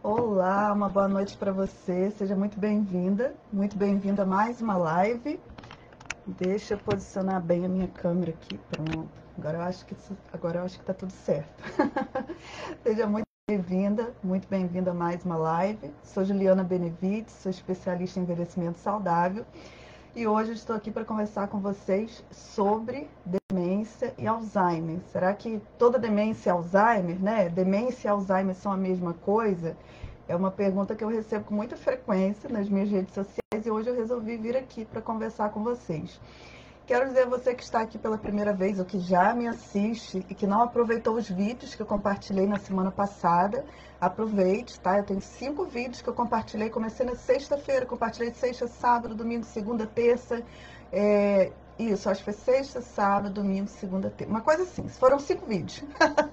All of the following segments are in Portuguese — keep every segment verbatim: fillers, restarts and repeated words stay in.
Olá, uma boa noite para você. Seja muito bem-vinda, muito bem-vinda a mais uma live. Deixa eu posicionar bem a minha câmera aqui, pronto. Agora eu acho que isso- agora eu acho que tá tudo certo. Seja muito bem-vinda, muito bem-vinda a mais uma live. Sou Juliana Benevides, sou especialista em envelhecimento saudável. E hoje eu estou aqui para conversar com vocês sobre demência e Alzheimer. Será que toda demência é Alzheimer, né? Demência e Alzheimer são a mesma coisa? É uma pergunta que eu recebo com muita frequência nas minhas redes sociais e hoje eu resolvi vir aqui para conversar com vocês. Quero dizer a você que está aqui pela primeira vez ou que já me assiste e que não aproveitou os vídeos que eu compartilhei na semana passada, aproveite, tá? Eu tenho cinco vídeos que eu compartilhei, comecei na sexta-feira, compartilhei sexta, sábado, domingo, segunda, terça, é... isso, acho que foi sexta, sábado, domingo, segunda, terça, uma coisa assim, foram cinco vídeos,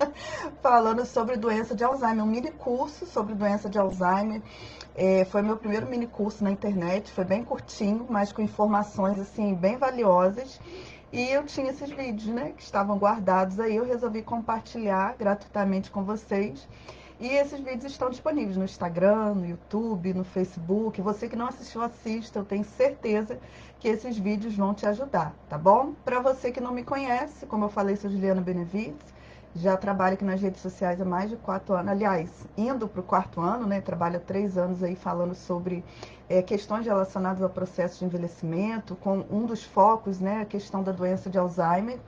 falando sobre doença de Alzheimer, um mini curso sobre doença de Alzheimer. É, foi meu primeiro mini curso na internet, foi bem curtinho, mas com informações assim bem valiosas. E eu tinha esses vídeos, né, que estavam guardados aí, eu resolvi compartilhar gratuitamente com vocês. E esses vídeos estão disponíveis no Instagram, no YouTube, no Facebook. Você que não assistiu, assista, eu tenho certeza que esses vídeos vão te ajudar, tá bom? Para você que não me conhece, como eu falei, sou Juliana Benevides. Já trabalho aqui nas redes sociais há mais de quatro anos, aliás, indo para o quarto ano, né? Trabalho há três anos aí falando sobre é, questões relacionadas ao processo de envelhecimento, com um dos focos, né? A questão da doença de Alzheimer.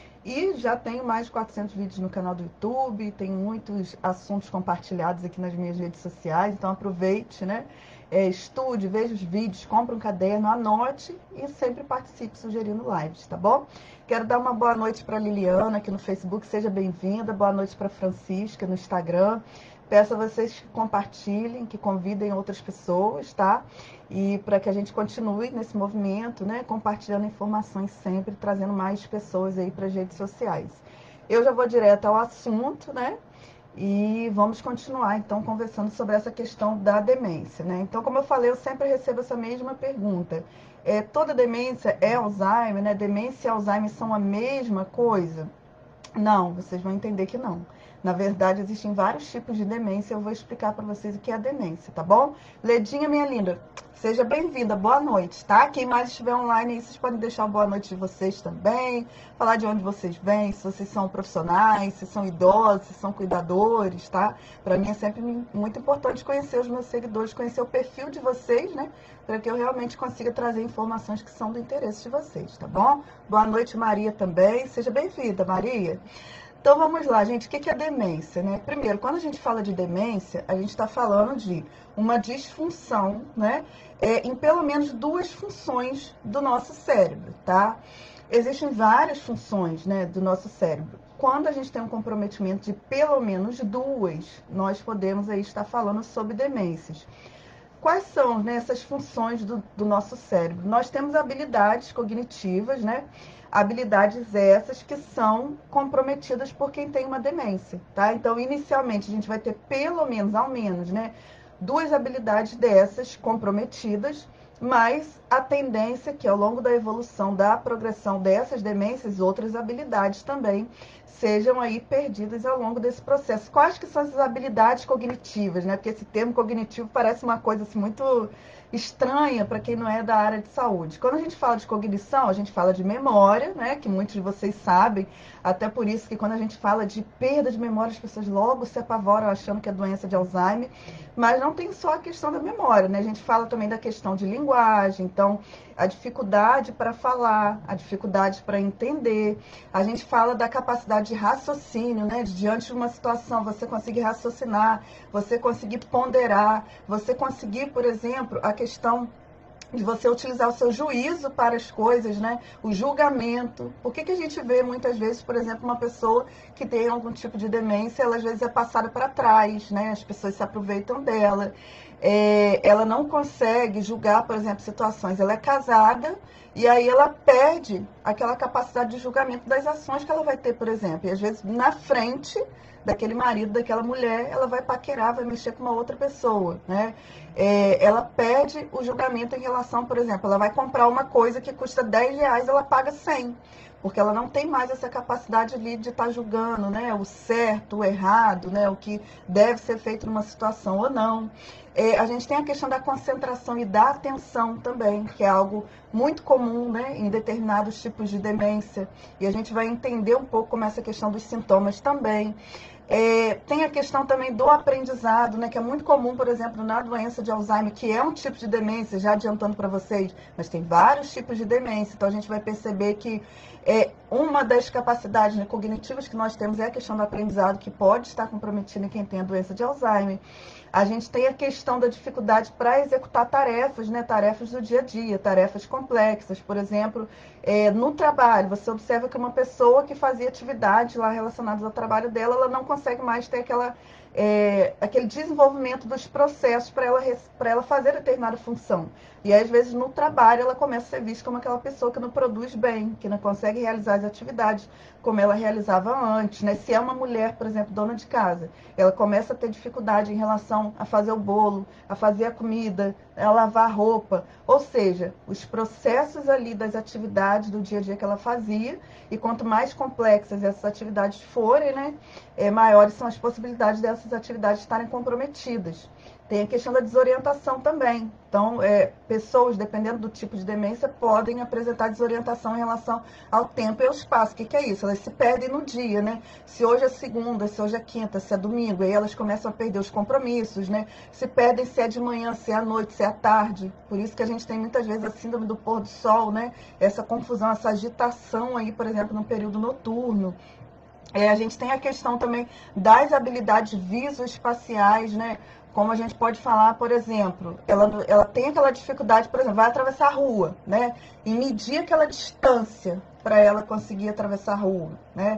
E já tenho mais de quatrocentos vídeos no canal do YouTube, tenho muitos assuntos compartilhados aqui nas minhas redes sociais, então aproveite, né? É, estude, veja os vídeos, compre um caderno, anote e sempre participe sugerindo lives, tá bom? Quero dar uma boa noite para Liliana aqui no Facebook, seja bem-vinda. Boa noite para Francisca no Instagram. Peço a vocês que compartilhem, que convidem outras pessoas, tá? E para que a gente continue nesse movimento, né? Compartilhando informações sempre, trazendo mais pessoas aí para as redes sociais. Eu já vou direto ao assunto, né? E vamos continuar, então, conversando sobre essa questão da demência, né? Então, como eu falei, eu sempre recebo essa mesma pergunta. É, toda demência é Alzheimer, né? Demência e Alzheimer são a mesma coisa? Não, vocês vão entender que não. Na verdade, existem vários tipos de demência. Eu vou explicar para vocês o que é a demência, tá bom? Ledinha, minha linda, seja bem-vinda. Boa noite, tá? Quem mais estiver online aí, vocês podem deixar uma boa noite de vocês também. Falar de onde vocês vêm, se vocês são profissionais, se são idosos, se são cuidadores, tá? Para mim é sempre muito importante conhecer os meus seguidores, conhecer o perfil de vocês, né? Para que eu realmente consiga trazer informações que são do interesse de vocês, tá bom? Boa noite, Maria, também. Seja bem-vinda, Maria. Então vamos lá, gente, o que é demência, né? Primeiro, quando a gente fala de demência, a gente está falando de uma disfunção, né? É, em pelo menos duas funções do nosso cérebro, tá? Existem várias funções, né, do nosso cérebro. Quando a gente tem um comprometimento de pelo menos duas, nós podemos aí estar falando sobre demências. Quais são, né, essas funções do, do nosso cérebro? Nós temos habilidades cognitivas, né? Habilidades essas que são comprometidas por quem tem uma demência, tá? Então, inicialmente, a gente vai ter pelo menos, ao menos, né, duas habilidades dessas comprometidas, mas a tendência é que ao longo da evolução, da progressão dessas demências, outras habilidades também sejam aí perdidas ao longo desse processo. Quais que são essas habilidades cognitivas, né? Porque esse termo cognitivo parece uma coisa assim, muito estranha para quem não é da área de saúde. Quando a gente fala de cognição, a gente fala de memória, né? Que muitos de vocês sabem, até por isso que quando a gente fala de perda de memória, as pessoas logo se apavoram achando que é doença de Alzheimer, mas não tem só a questão da memória, né? A gente fala também da questão de linguagem, então a dificuldade para falar, a dificuldade para entender. A gente fala da capacidade de raciocínio, né? Diante de uma situação, você conseguir raciocinar, você conseguir ponderar, você conseguir, por exemplo, a questão de você utilizar o seu juízo para as coisas, né? O julgamento. Por que que a gente vê muitas vezes, por exemplo, uma pessoa que tem algum tipo de demência, ela às vezes é passada para trás, né? As pessoas se aproveitam dela. É, ela não consegue julgar, por exemplo, situações. Ela é casada e aí ela perde aquela capacidade de julgamento das ações que ela vai ter, por exemplo. E às vezes na frente daquele marido, daquela mulher, ela vai paquerar, vai mexer com uma outra pessoa, né? É, ela perde o julgamento em relação, por exemplo, ela vai comprar uma coisa que custa dez reais, ela paga cem. porque ela não tem mais essa capacidade ali de estar julgando, né, o certo, o errado, né, o que deve ser feito numa situação ou não. É, a gente tem a questão da concentração e da atenção também, que é algo muito comum, né, em determinados tipos de demência, e a gente vai entender um pouco como essa questão dos sintomas também. É, tem a questão também do aprendizado, né, que é muito comum, por exemplo, na doença de Alzheimer, que é um tipo de demência, já adiantando para vocês, mas tem vários tipos de demência, então a gente vai perceber que é, uma das capacidades, né, cognitivas que nós temos é a questão do aprendizado, que pode estar comprometida em quem tem a doença de Alzheimer. A gente tem a questão da dificuldade para executar tarefas, né, tarefas do dia a dia, tarefas complexas. Por exemplo, é, no trabalho, você observa que uma pessoa que fazia atividades lá relacionadas ao trabalho dela, ela não consegue mais ter aquela, é, aquele desenvolvimento dos processos para ela, para ela fazer determinada função. E às vezes no trabalho ela começa a ser vista como aquela pessoa que não produz bem, que não consegue realizar as atividades como ela realizava antes, né? Se é uma mulher, por exemplo, dona de casa, ela começa a ter dificuldade em relação a fazer o bolo, a fazer a comida, a lavar a roupa. Ou seja, os processos ali das atividades do dia a dia que ela fazia, e quanto mais complexas essas atividades forem, né, é, maiores são as possibilidades dessas atividades estarem comprometidas. Tem a questão da desorientação também. Então, é, pessoas, dependendo do tipo de demência, podem apresentar desorientação em relação ao tempo e ao espaço. O que, que é isso? Elas se perdem no dia, né? Se hoje é segunda, se hoje é quinta, se é domingo, aí elas começam a perder os compromissos, né? Se perdem se é de manhã, se é à noite, se é à tarde. Por isso que a gente tem muitas vezes a síndrome do pôr do sol, né? Essa confusão, essa agitação aí, por exemplo, no período noturno. É, a gente tem a questão também das habilidades visoespaciais, né? Como a gente pode falar, por exemplo, ela, ela tem aquela dificuldade, por exemplo, vai atravessar a rua, né? E medir aquela distância para ela conseguir atravessar a rua, né?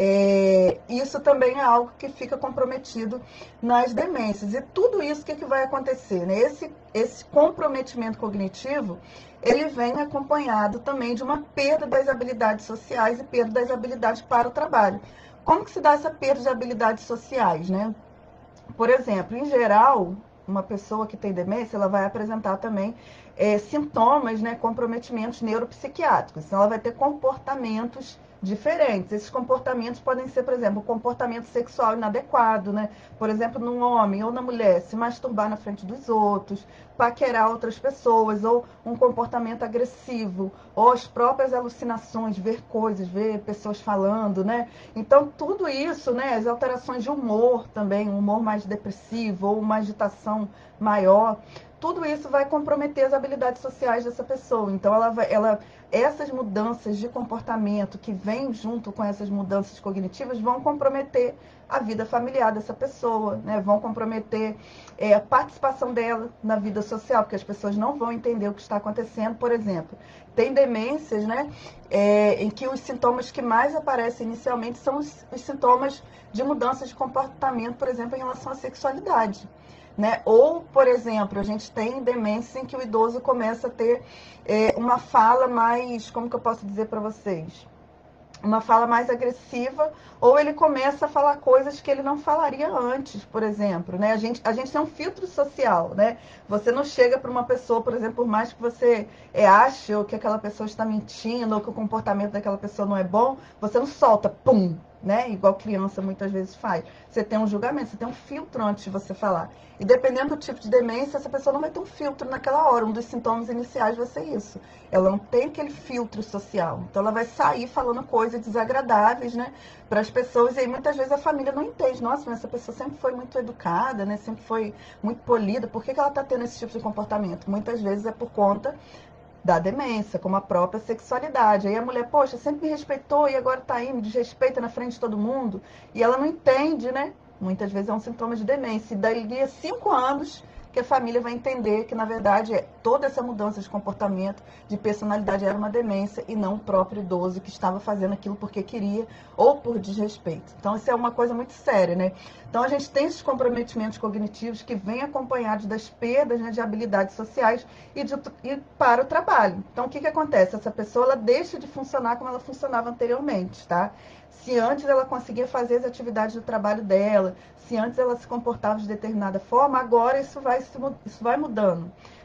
É, isso também é algo que fica comprometido nas demências. E tudo isso, o que, que vai acontecer, né? Esse, esse comprometimento cognitivo, ele vem acompanhado também de uma perda das habilidades sociais e perda das habilidades para o trabalho. Como que se dá essa perda de habilidades sociais, né? Por exemplo, em geral, uma pessoa que tem demência, ela vai apresentar também é, sintomas, né, comprometimentos neuropsiquiátricos. Então, ela vai ter comportamentos diferentes. Esses comportamentos podem ser, por exemplo, um comportamento sexual inadequado, né? Por exemplo, num homem ou na mulher, se masturbar na frente dos outros, paquerar outras pessoas, ou um comportamento agressivo, ou as próprias alucinações, ver coisas, ver pessoas falando, né? Então, tudo isso, né, as alterações de humor também, um humor mais depressivo, ou uma agitação maior, tudo isso vai comprometer as habilidades sociais dessa pessoa. Então, ela vai, ela, essas mudanças de comportamento que vêm junto com essas mudanças cognitivas vão comprometer a vida familiar dessa pessoa, né? Vão comprometer é, a participação dela na vida social, porque as pessoas não vão entender o que está acontecendo. Por exemplo, tem demências, né, é, em que os sintomas que mais aparecem inicialmente são os, os sintomas de mudança de comportamento, por exemplo, em relação à sexualidade. Né? Ou, por exemplo, a gente tem demência em que o idoso começa a ter é, uma fala mais, como que eu posso dizer para vocês? Uma fala mais agressiva, ou ele começa a falar coisas que ele não falaria antes, por exemplo, né? A gente, a gente tem um filtro social, né? Você não chega para uma pessoa, por exemplo, por mais que você é, ache ou que aquela pessoa está mentindo, ou que o comportamento daquela pessoa não é bom, você não solta, pum, né? Igual criança muitas vezes faz. Você tem um julgamento, você tem um filtro antes de você falar. E dependendo do tipo de demência, essa pessoa não vai ter um filtro naquela hora. Um dos sintomas iniciais vai ser isso. Ela não tem aquele filtro social. Então ela vai sair falando coisas desagradáveis, né, para as pessoas. E aí muitas vezes a família não entende. Nossa, mas essa pessoa sempre foi muito educada, né, sempre foi muito polida. Por que que ela está tendo esse tipo de comportamento? Muitas vezes é por conta da demência, como a própria sexualidade. Aí a mulher, poxa, sempre me respeitou e agora está aí, me desrespeita na frente de todo mundo. E ela não entende, né? Muitas vezes é um sintoma de demência. E daí a cinco anos que a família vai entender que, na verdade, é toda essa mudança de comportamento, de personalidade, era uma demência e não o próprio idoso que estava fazendo aquilo porque queria ou por desrespeito. Então, isso é uma coisa muito séria, né? Então, a gente tem esses comprometimentos cognitivos que vêm acompanhados das perdas, né, de habilidades sociais e, de, e para o trabalho. Então, o que que acontece? Essa pessoa, ela deixa de funcionar como ela funcionava anteriormente, tá? Se antes ela conseguia fazer as atividades do trabalho dela, se antes ela se comportava de determinada forma, agora isso vai, isso vai mudando.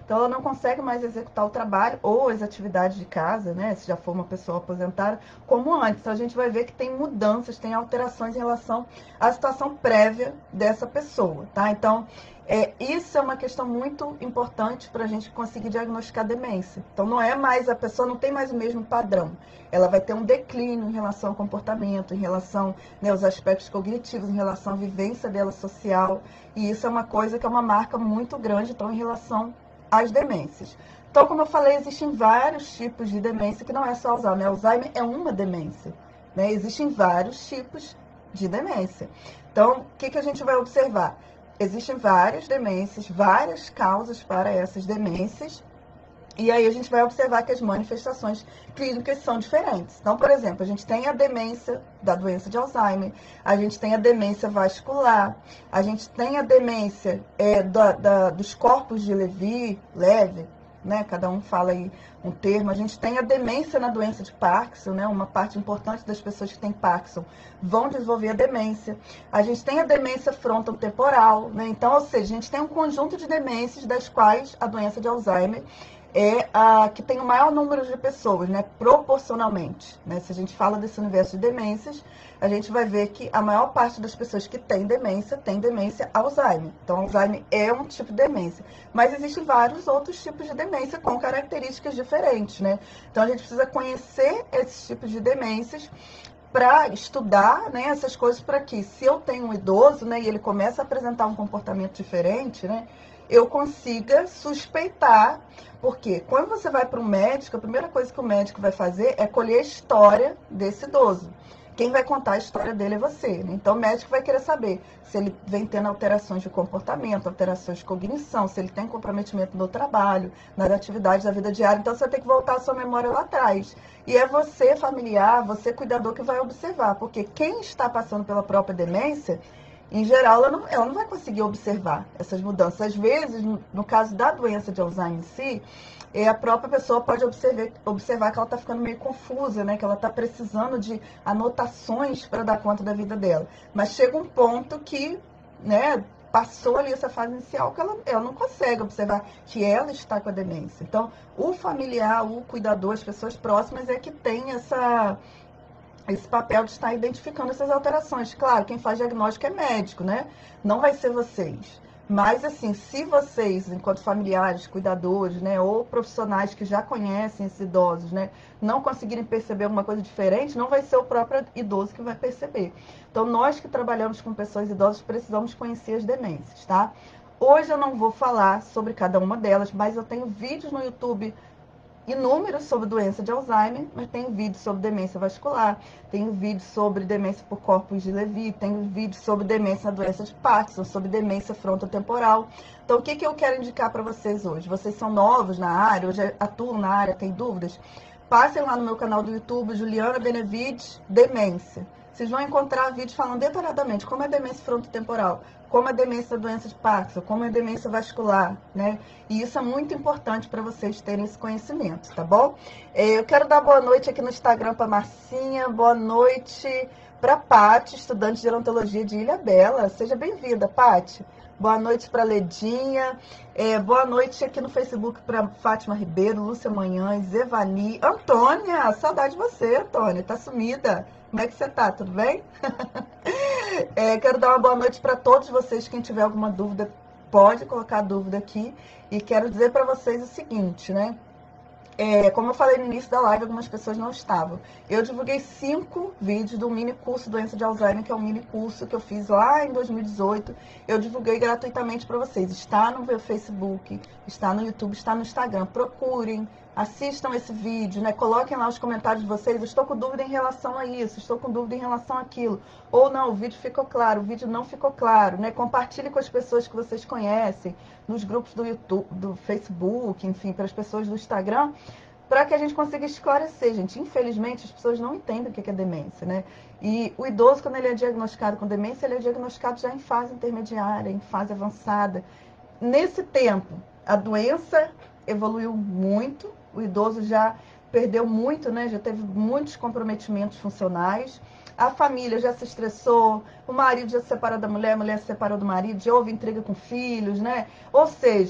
Então ela não consegue mais executar o trabalho ou as atividades de casa, né, se já for uma pessoa aposentada, como antes. Então a gente vai ver que tem mudanças, tem alterações em relação à situação prévia dessa pessoa, tá? Então, É, isso é uma questão muito importante para a gente conseguir diagnosticar demência. Então, não é mais, a pessoa não tem mais o mesmo padrão. Ela vai ter um declínio em relação ao comportamento, em relação, né, aos aspectos cognitivos, em relação à vivência dela social. E isso é uma coisa que é uma marca muito grande, então, em relação às demências. Então, como eu falei, existem vários tipos de demência, que não é só Alzheimer. Alzheimer é uma demência, né? Existem vários tipos de demência. Então, o que, que a gente vai observar? Existem várias demências, várias causas para essas demências, e aí a gente vai observar que as manifestações clínicas são diferentes. Então, por exemplo, a gente tem a demência da doença de Alzheimer, a gente tem a demência vascular, a gente tem a demência é, da, da, dos corpos de Levy, leve, né? Cada um fala aí um termo. A gente tem a demência na doença de Parkinson, né? Uma parte importante das pessoas que têm Parkinson vão desenvolver a demência. A gente tem a demência frontotemporal, né? Então, ou seja, a gente tem um conjunto de demências das quais a doença de Alzheimer é a que tem o maior número de pessoas, né, proporcionalmente, né? Se a gente fala desse universo de demências, a gente vai ver que a maior parte das pessoas que têm demência, tem demência Alzheimer. Então, Alzheimer é um tipo de demência. Mas existem vários outros tipos de demência com características diferentes, né? Então, a gente precisa conhecer esses tipos de demências para estudar, né, essas coisas, para que, se eu tenho um idoso, né, e ele começa a apresentar um comportamento diferente, né, eu consiga suspeitar, porque quando você vai para um médico, a primeira coisa que o médico vai fazer é colher a história desse idoso. Quem vai contar a história dele é você, né? Então o médico vai querer saber se ele vem tendo alterações de comportamento, alterações de cognição, se ele tem comprometimento no trabalho, nas atividades da vida diária. Então você tem que voltar a sua memória lá atrás. E é você, familiar, você, cuidador, que vai observar, porque quem está passando pela própria demência, em geral, ela não, ela não vai conseguir observar essas mudanças. Às vezes, no, no caso da doença de Alzheimer em si, é, a própria pessoa pode observar, observar que ela está ficando meio confusa, né? Que ela está precisando de anotações para dar conta da vida dela. Mas chega um ponto que, né, passou ali essa fase inicial que ela, ela não consegue observar que ela está com a demência. Então, o familiar, o cuidador, as pessoas próximas é que tem essa... esse papel de estar identificando essas alterações. Claro, quem faz diagnóstico é médico, né? Não vai ser vocês. Mas, assim, se vocês, enquanto familiares, cuidadores, né, ou profissionais que já conhecem esses idosos, né, não conseguirem perceber alguma coisa diferente, não vai ser o próprio idoso que vai perceber. Então, nós que trabalhamos com pessoas idosas precisamos conhecer as demências, tá? Hoje eu não vou falar sobre cada uma delas, mas eu tenho vídeos no YouTube inúmeros sobre doença de Alzheimer, mas tem vídeo sobre demência vascular, tem vídeo sobre demência por corpos de Levy, tem vídeo sobre demência na doença de Parkinson, sobre demência frontotemporal. Então, o que, que eu quero indicar para vocês hoje? Vocês são novos na área, hoje atuam na área, têm dúvidas? Passem lá no meu canal do YouTube, Juliana Benevides, Demência. Vocês vão encontrar vídeos falando detalhadamente como é demência frontotemporal, como é demência da doença de Parkinson, como é demência vascular, né? E isso é muito importante para vocês terem esse conhecimento, tá bom? Eu quero dar boa noite aqui no Instagram para Marcinha, boa noite para Pati, estudante de gerontologia de Ilhabela. Seja bem-vinda, Pati. Boa noite para Ledinha, é, boa noite aqui no Facebook para Fátima Ribeiro, Lúcia Manhães, Evani, Antônia, saudade de você, Antônia, tá sumida. Como é que você tá? Tudo bem? é, quero dar uma boa noite para todos vocês. Quem tiver alguma dúvida, pode colocar dúvida aqui. E quero dizer para vocês o seguinte, né? É, como eu falei no início da live, algumas pessoas não estavam. Eu divulguei cinco vídeos do mini curso Doença de Alzheimer, que é um mini curso que eu fiz lá em dois mil e dezoito. Eu divulguei gratuitamente para vocês. Está no meu Facebook, está no YouTube, está no Instagram. Procurem, assistam esse vídeo, né? Coloquem lá os comentários de vocês. Eu estou com dúvida em relação a isso, estou com dúvida em relação àquilo. Ou não, o vídeo ficou claro, o vídeo não ficou claro, né? Compartilhe com as pessoas que vocês conhecem, nos grupos do YouTube, do Facebook, enfim, para as pessoas do Instagram, para que a gente consiga esclarecer, gente. Infelizmente, as pessoas não entendem o que é demência, né? E o idoso, quando ele é diagnosticado com demência, ele é diagnosticado já em fase intermediária, em fase avançada. Nesse tempo, a doença evoluiu muito, o idoso já perdeu muito, né? Já teve muitos comprometimentos funcionais. A família já se estressou, o marido já se separou da mulher, a mulher se separou do marido, já houve intriga com filhos, né? Ou seja,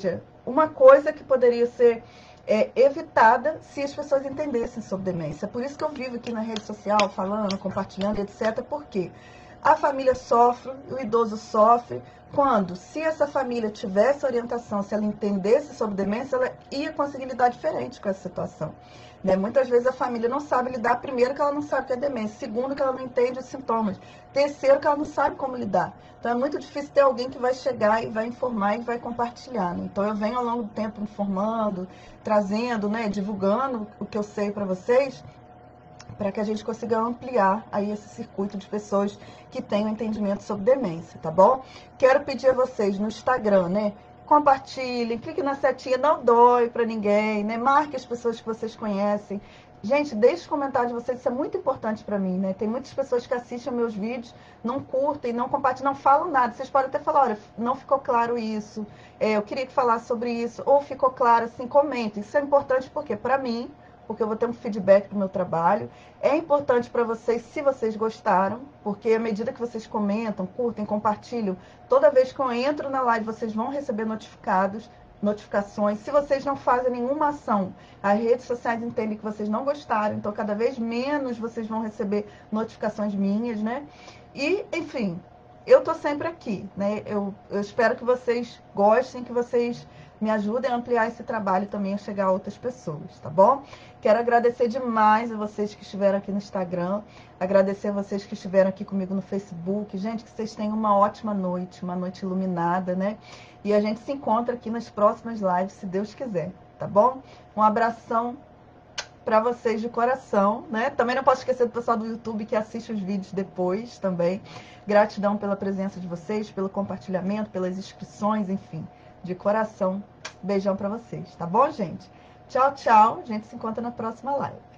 uma coisa que poderia ser é, evitada se as pessoas entendessem sobre demência. Por isso que eu vivo aqui na rede social, falando, compartilhando, etcétera. Por quê? A família sofre, o idoso sofre, quando, se essa família tivesse orientação, se ela entendesse sobre demência, ela ia conseguir lidar diferente com essa situação. Né? Muitas vezes a família não sabe lidar, primeiro que ela não sabe o que é demência, segundo que ela não entende os sintomas, terceiro que ela não sabe como lidar. Então é muito difícil ter alguém que vai chegar e vai informar e vai compartilhar. Né? Então eu venho ao longo do tempo informando, trazendo, né, divulgando o que eu sei para vocês, para que a gente consiga ampliar aí esse circuito de pessoas que têm um entendimento sobre demência, tá bom? Quero pedir a vocês no Instagram, né? Compartilhem, clique na setinha, não dói para ninguém, né? Marque as pessoas que vocês conhecem. Gente, deixe os comentários de vocês, isso é muito importante para mim, né? Tem muitas pessoas que assistem meus vídeos, não curtem, não compartilham, não falam nada. Vocês podem até falar, olha, não ficou claro isso, é, eu queria que falasse sobre isso, ou ficou claro, assim, comentem. Isso é importante porque, para mim, porque eu vou ter um feedback do meu trabalho. É importante para vocês, se vocês gostaram, porque à medida que vocês comentam, curtem, compartilham, toda vez que eu entro na live, vocês vão receber notificados, notificações. Se vocês não fazem nenhuma ação, as redes sociais entendem que vocês não gostaram, então cada vez menos vocês vão receber notificações minhas, né? E, enfim, eu tô sempre aqui, né? Eu, eu espero que vocês gostem, que vocês me ajudem a ampliar esse trabalho também, a chegar a outras pessoas, tá bom? Quero agradecer demais a vocês que estiveram aqui no Instagram, agradecer a vocês que estiveram aqui comigo no Facebook. Gente, que vocês tenham uma ótima noite, uma noite iluminada, né? E a gente se encontra aqui nas próximas lives, se Deus quiser, tá bom? Um abração para vocês de coração, né? Também não posso esquecer do pessoal do YouTube que assiste os vídeos depois também. Gratidão pela presença de vocês, pelo compartilhamento, pelas inscrições, enfim. De coração, beijão pra vocês, tá bom, gente? Tchau, tchau. A gente se encontra na próxima live.